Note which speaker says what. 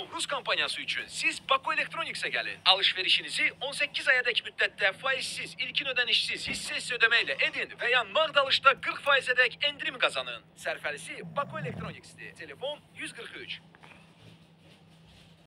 Speaker 1: Rus kompaniyası üçün siz Bako Electronics'e gəlin. Alışverişinizi 18 ayadək müddətdə faizsiz, ilkin ödənişsiz, hissə ödəmə ilə edin və ya nağd alışda 40%-ədək endirim qazanın. Sərfərisi Bako Electronics'dir. Telefon 143.